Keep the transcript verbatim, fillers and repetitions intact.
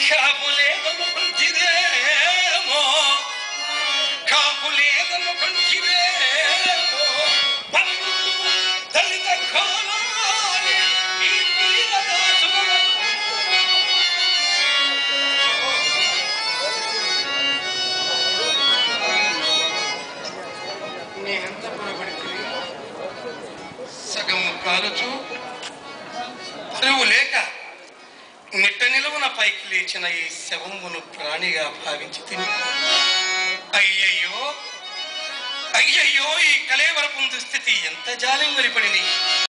కాపులేదనుకుంటిదేమో కాపులేదనుకుంటిదేమో దళిత కోలాలి ఈ వీరదాసుల నేనెంత పొరపడితే సగము కాలుచు పరువు లేక నిట్ట నిలువున పైకి లేచిన ఈ శవమును ప్రాణిగా భావించి తిని అయ్యయ్యో అయ్యయ్యో ఈ కలేవరపు దుస్థితి ఎంత జాలింగలిపడింది.